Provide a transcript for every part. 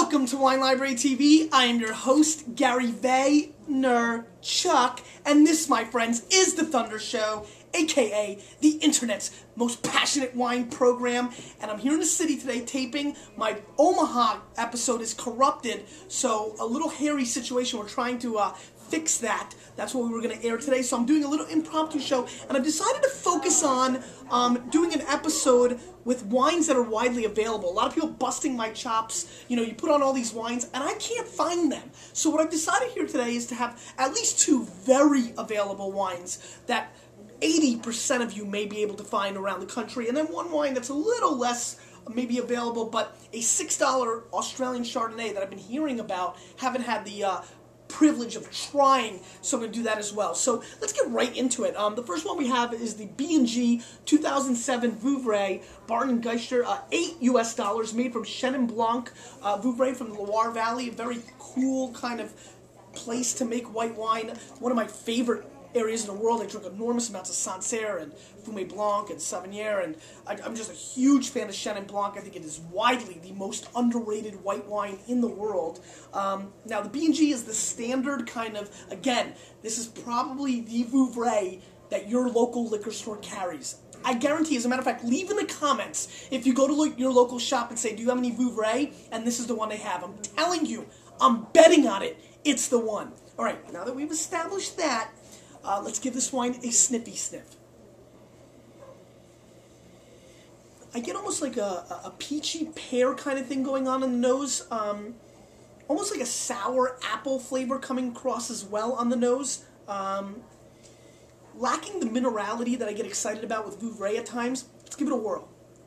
Welcome to Wine Library TV. I am your host, Gary Vaynerchuk, and this, my friends, is The Thunder Show, aka the internet's most passionate wine program. And I'm here in the city today taping. My Omaha episode is corrupted, so a little hairy situation. We're trying to fix that. That's what we were going to air today. So I'm doing a little impromptu show, and I've decided to focus on doing an episode with wines that are widely available. A lot of people busting my chops. You know, you put on all these wines, and I can't find them. So what I've decided here today is to have at least two very available wines that 80% of you may be able to find around the country, and then one wine that's a little less maybe available, but a $6 Australian Chardonnay that I've been hearing about, haven't had the privilege of trying, so I'm going to do that as well. So let's get right into it. The first one we have is the B&G 2007 Vouvray Barton & Geister, $8 US, made from Chenin Blanc, Vouvray from the Loire Valley, a very cool kind of place to make white wine. One of my favorite areas in the world. I drink enormous amounts of Sancerre and Fumé Blanc and Sauvignon, and I'm just a huge fan of Chenin Blanc. I think it is widely the most underrated white wine in the world. Now, the B&G is the standard kind of, again, this is probably the Vouvray that your local liquor store carries. I guarantee, as a matter of fact, leave in the comments if you go to your local shop and say, do you have any Vouvray? And this is the one they have. I'm telling you, I'm betting on it, it's the one. All right, now that we've established that, let's give this wine a sniffy sniff. I get almost like a peachy pear kind of thing going on in the nose. Almost like a sour apple flavor coming across as well on the nose. Lacking the minerality that I get excited about with Vouvray at times. Let's give it a whirl.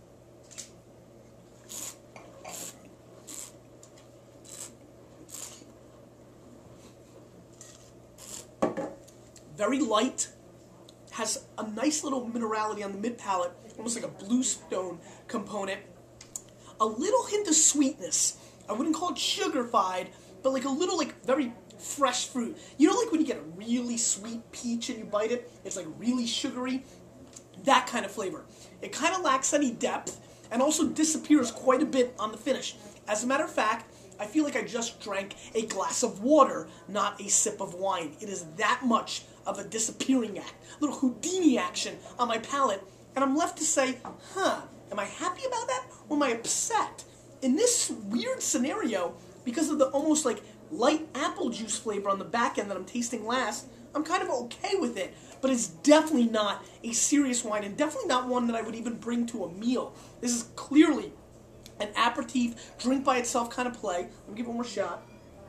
Very light, has a nice little minerality on the mid-palate, almost like a bluestone component. A little hint of sweetness. I wouldn't call it sugar-fied, but like a little, like, very fresh fruit. You know, like when you get a really sweet peach and you bite it, it's like really sugary? That kind of flavor. It kind of lacks any depth and also disappears quite a bit on the finish. As a matter of fact, I feel like I just drank a glass of water, not a sip of wine. It is that much of a disappearing act, a little Houdini action on my palate, and I'm left to say, am I happy about that, or am I upset? In this weird scenario, because of the almost like light apple juice flavor on the back end that I'm tasting last, I'm kind of okay with it, but it's definitely not a serious wine, and definitely not one that I would even bring to a meal. This is clearly an aperitif, drink by itself kind of play. Let me give it one more shot.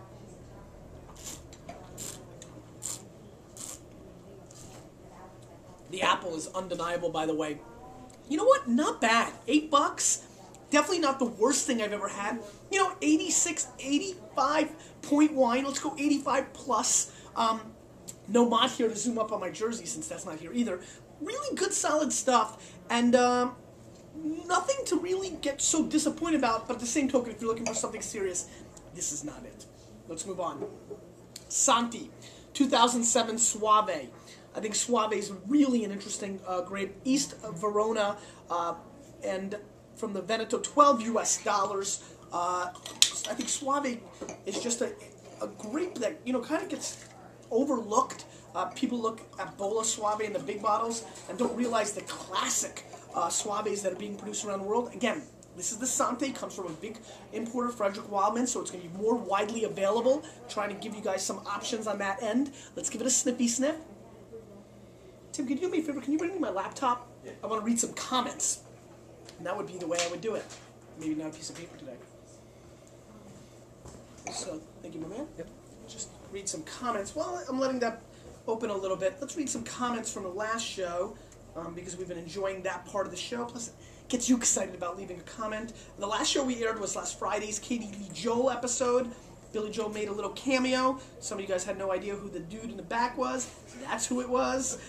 The apple is undeniable, by the way. You know what? Not bad. $8. Definitely not the worst thing I've ever had. You know, 86, 85 point wine. Let's go 85 plus. No mod here to zoom up on my jersey since that's not here either. Really good, solid stuff. And nothing to really get so disappointed about, but at the same token, if you're looking for something serious, this is not it. Let's move on. Santi, 2007 Soave. I think Soave is really an interesting grape. East of Verona, and from the Veneto, $12 US. I think Soave is just a grape that, you know, kind of gets overlooked. People look at Bola Soave in the big bottles and don't realize the classic Soaves that are being produced around the world. Again, this is the Santé, comes from a big importer, Frederick Wildman, so it's going to be more widely available. Trying to give you guys some options on that end. Let's give it a sniffy sniff. Tim, can you do me a favor? Can you bring me my laptop? Yeah. I want to read some comments. And that would be the way I would do it. Maybe not a piece of paper today. So, thank you, my man. Yep. Just read some comments. Well, I'm letting that open a little bit. Let's read some comments from the last show, because we've been enjoying that part of the show. Plus, it gets you excited about leaving a comment. The last show we aired was last Friday's Katie Lee Joel episode. Billy Joel made a little cameo. Some of you guys had no idea who the dude in the back was. That's who it was.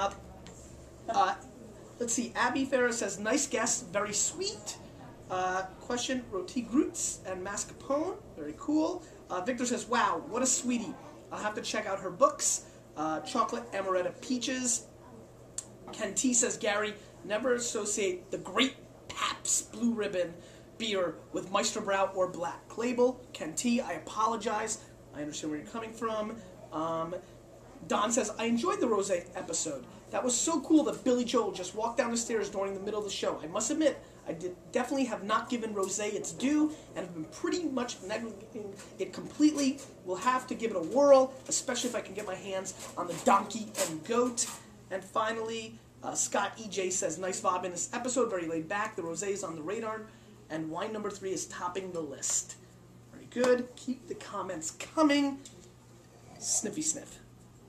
Let's see. Abby Farah says, nice guest, very sweet. Question, roti grutes and mascarpone. Very cool. Victor says, wow, what a sweetie. I'll have to check out her books. Chocolate Amaretto Peaches. Ken T says, Gary, never associate the great Pabst Blue Ribbon beer with Meisterbrow or Black Label. Ken T, I apologize. I understand where you're coming from. Don says, I enjoyed the rosé episode. That was so cool that Billy Joel just walked down the stairs during the middle of the show. I must admit, I definitely have not given rosé its due and have been pretty much neglecting it completely. We'll have to give it a whirl, especially if I can get my hands on the donkey and goat. And finally, Scott EJ says, nice vibe in this episode, very laid back. The rosé is on the radar, and wine number 3 is topping the list. Very good. Keep the comments coming. Sniffy sniff.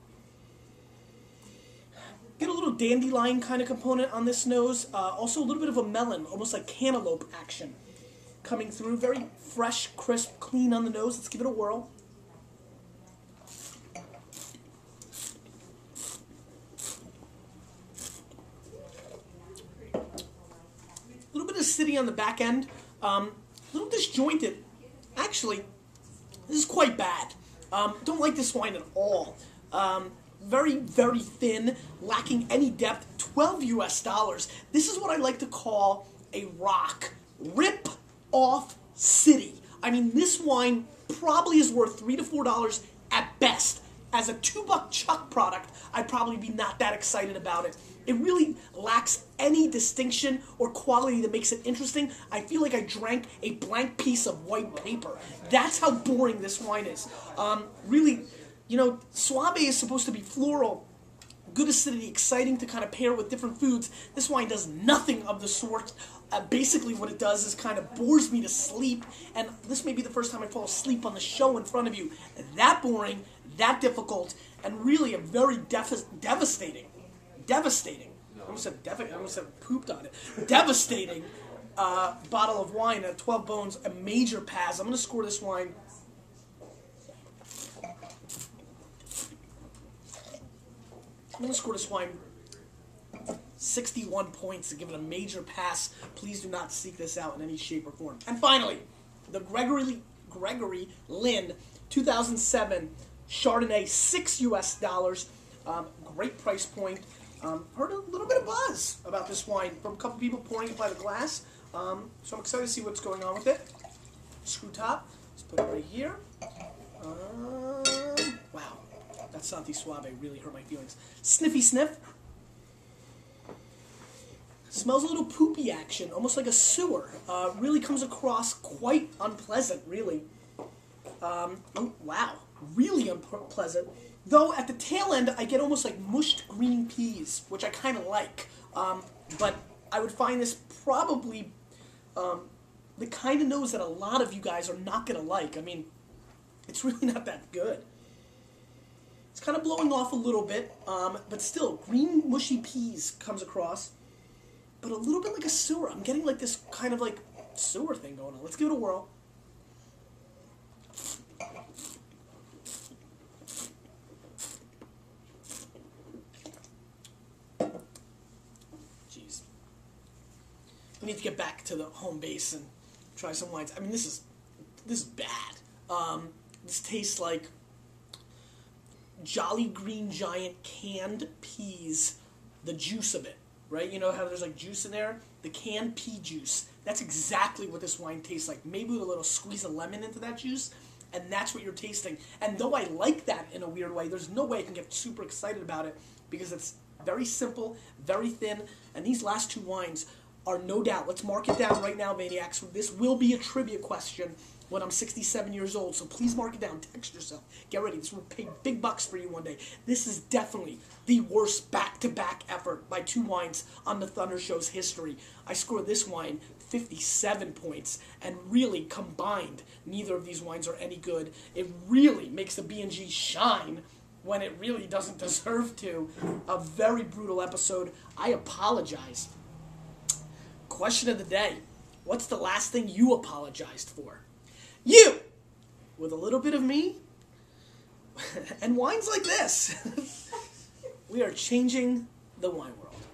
Get a little dandelion kind of component on this nose. Also a little bit of a melon, almost like cantaloupe action coming through. Very fresh, crisp, clean on the nose. Let's give it a whirl. A little bit of acidity on the back end. A little disjointed. Actually, this is quite bad. Don't like this wine at all. Very, very thin, lacking any depth, $12 US. This is what I like to call a rock. Rip-off city. I mean, this wine probably is worth $3 to $4 at best. As a $2 Chuck product, I'd probably be not that excited about it. It really lacks any distinction or quality that makes it interesting. I feel like I drank a blank piece of white paper. That's how boring this wine is. Really... You know, Soave is supposed to be floral, good acidity, exciting to kind of pair with different foods. This wine does nothing of the sort. Basically what it does is kind of bores me to sleep, and this may be the first time I fall asleep on the show in front of you. That boring, that difficult, and really a very devastating, I almost said pooped on it, devastating bottle of wine at 12 Bones, a major pass. I'm going to score this wine... I'm going to score this wine 61 points to give it a major pass. Please do not seek this out in any shape or form. And finally, the Gregory Lynn 2007 Chardonnay, $6 US. Great price point. Heard a little bit of buzz about this wine from a couple people pouring it by the glass. So I'm excited to see what's going on with it. Screw top. Let's put it right here. Wow. That Santi Soave really hurt my feelings. Sniffy sniff. Smells a little poopy action, almost like a sewer. Really comes across quite unpleasant, really. Oh, wow. Really unpleasant. Though at the tail end, I get almost like mushed green peas, which I kind of like. But I would find this probably the kind of nose that a lot of you guys are not going to like. I mean, it's really not that good. It's kind of blowing off a little bit, but still, green mushy peas comes across, but a little bit like a sewer. I'm getting like this kind of like sewer thing going on. Let's give it a whirl. Jeez. We need to get back to the home base and try some wines. I mean, this is bad. This tastes like Jolly Green Giant canned peas, the juice of it, right? You know how there's like juice in there? The canned pea juice. That's exactly what this wine tastes like. Maybe with a little squeeze of lemon into that juice, and that's what you're tasting. And though I like that in a weird way, there's no way I can get super excited about it because it's very simple, very thin, and these last two wines are no doubt. Let's mark it down right now, Maniacs. This will be a trivia question when I'm 67 years old, so please mark it down. Text yourself. Get ready. This will pay big bucks for you one day. This is definitely the worst back-to-back effort by two wines on the Thunder Show's history. I scored this wine 57 points, and really combined, neither of these wines are any good. It really makes the B&G shine when it really doesn't deserve to. A very brutal episode. I apologize. Question of the day. What's the last thing you apologized for? You! With a little bit of me, and wines like this. We are changing the wine world.